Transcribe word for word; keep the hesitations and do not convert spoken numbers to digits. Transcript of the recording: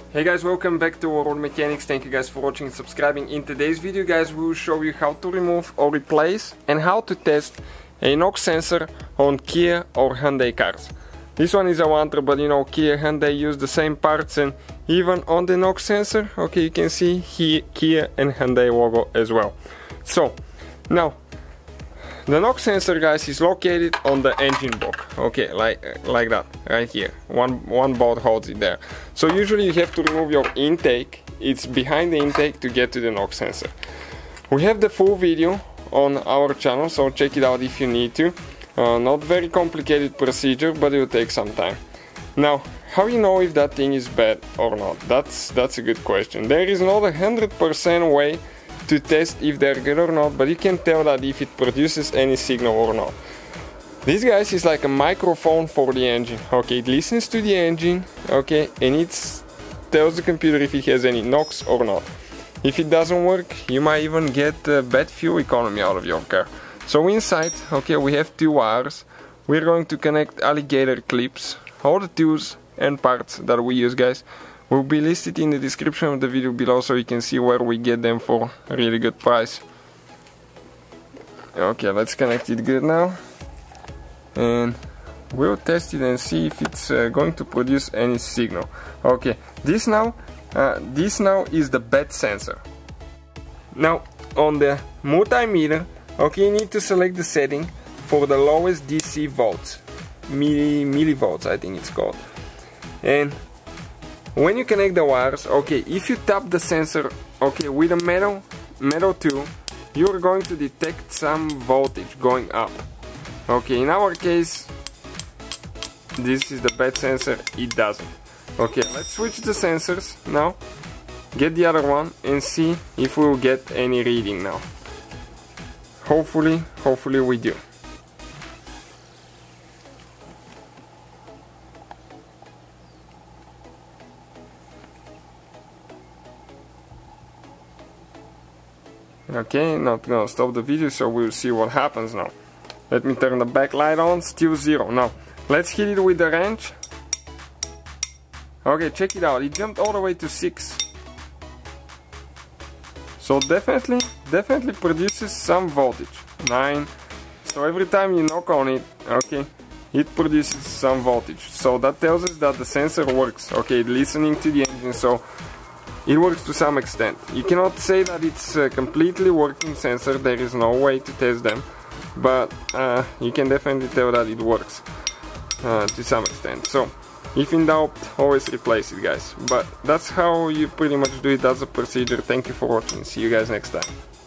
Hey guys, welcome back to Road Mechanics. Thank you guys for watching and subscribing. In today's video guys, we will show you how to remove or replace and how to test a NOx sensor on Kia or Hyundai cars. This one is a Elantra, but you know, Kia, Hyundai use the same parts, and even on the NOx sensor, okay, you can see here Kia and Hyundai logo as well. So now the NOx sensor, guys, is located on the engine block. Okay, like like that, right here. One one bolt holds it there. So usually you have to remove your intake. It's behind the intake to get to the NOx sensor. We have the full video on our channel, so check it out if you need to. Uh, not very complicated procedure, but it will take some time. Now, how you know if that thing is bad or not? That's that's a good question. There is not a hundred percent way to test if they're good or not, but you can tell that if it produces any signal or not. This, guys, is like a microphone for the engine. Okay, it listens to the engine, okay, and it tells the computer if it has any NOx or not. If it doesn't work, you might even get uh, bad fuel economy out of your car. So inside, okay, we have two wires. We're going to connect alligator clips. All the tools and parts that we use, guys, will be listed in the description of the video below, so you can see where we get them for a really good price. Okay, let's connect it good now, and we'll test it and see if it's uh, going to produce any signal. Okay, this now, uh, this now is the bad sensor. Now on the multimeter, okay, you need to select the setting for the lowest D C volts, milli millivolts, I think it's called, and when you connect the wires, okay, if you tap the sensor, okay, with a metal metal tool, you're going to detect some voltage going up. Okay, in our case, this is the bad sensor, it doesn't. Okay, let's switch the sensors now, get the other one, and see if we will get any reading now. Hopefully, hopefully we do. Okay, not gonna stop the video, so we'll see what happens now. Let me turn the backlight on, still zero. Now, let's hit it with the wrench. Okay, check it out, it jumped all the way to six. So definitely, definitely produces some voltage. nine. So every time you knock on it, okay, it produces some voltage. So that tells us that the sensor works. Okay, it's listening to the engine, so it works to some extent. You cannot say that it's a completely working sensor, there is no way to test them, but uh, you can definitely tell that it works uh, to some extent. So if in doubt, always replace it, guys. But that's how you pretty much do it, that's the procedure. Thank you for watching, see you guys next time.